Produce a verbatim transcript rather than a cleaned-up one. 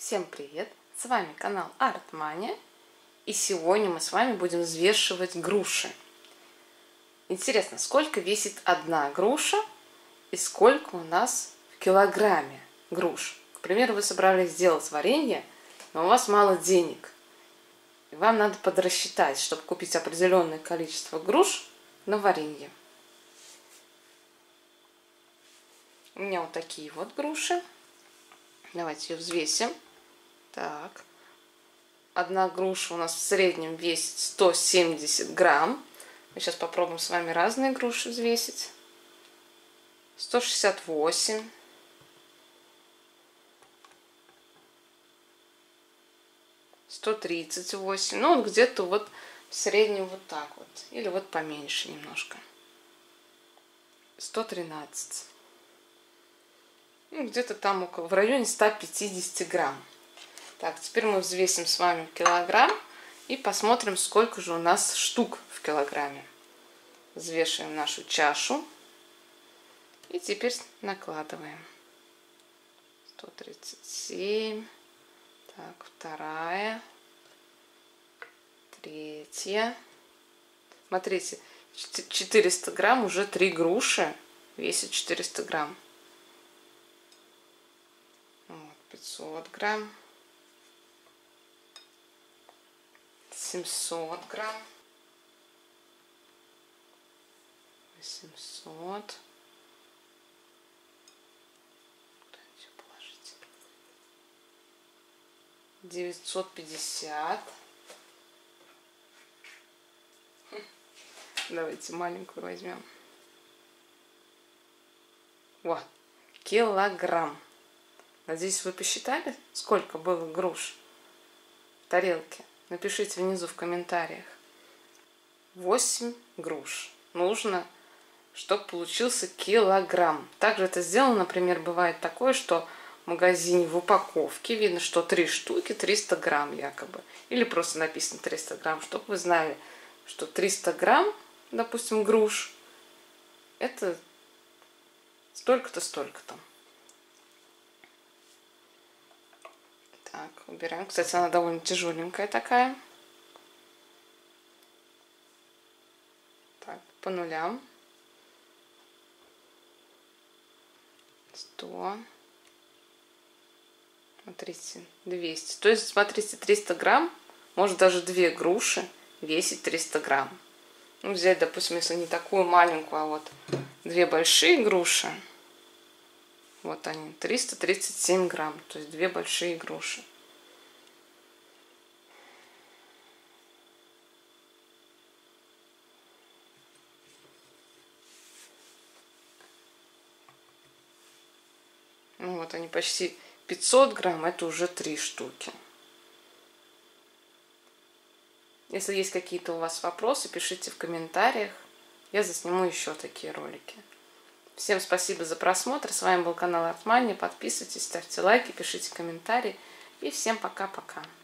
Всем привет! С вами канал Артмания, и сегодня мы с вами будем взвешивать груши. Интересно, сколько весит одна груша и сколько у нас в килограмме груш? К примеру, вы собрались сделать варенье, но у вас мало денег, и вам надо подрасчитать, чтобы купить определенное количество груш на варенье. У меня вот такие вот груши. Давайте ее взвесим. Так, одна груша у нас в среднем весит сто семьдесят грамм. Мы сейчас попробуем с вами разные груши взвесить. сто шестьдесят восемь. сто тридцать восемь. Ну, вот где-то вот в среднем вот так вот. Или вот поменьше немножко. сто тринадцать. Ну, где-то там около, в районе ста пятидесяти грамм. Так, теперь мы взвесим с вами в килограмм и посмотрим, сколько же у нас штук в килограмме. Взвешиваем нашу чашу и теперь накладываем. сто тридцать семь. Так, вторая. Третья. Смотрите, четыреста грамм, уже три груши весит четыреста грамм. Вот, пятьсот грамм. семьсот грамм, восемьсот, девятьсот пятьдесят. Давайте маленькую возьмем. Вот, килограмм. Надеюсь, вы посчитали, сколько было груш в тарелке? Напишите внизу в комментариях. восемь груш нужно, чтобы получился килограмм. Также это сделано, например, бывает такое, что в магазине в упаковке видно, что три штуки триста грамм якобы. Или просто написано триста грамм, чтобы вы знали, что триста грамм, допустим, груш, это столько-то, столько-то. Так, убираем. Кстати, она довольно тяжеленькая такая. Так, по нулям. сто. Смотрите, двести. То есть, смотрите, триста грамм, может даже две груши весить триста грамм. Ну, взять, допустим, если не такую маленькую, а вот две большие груши. Вот они, триста тридцать семь грамм, то есть две большие груши. Ну, вот они почти пятьсот грамм, это уже три штуки. Если есть какие-то у вас вопросы, пишите в комментариях. Я засниму еще такие ролики. Всем спасибо за просмотр. С вами был канал Артмания. Подписывайтесь, ставьте лайки, пишите комментарии. И всем пока-пока.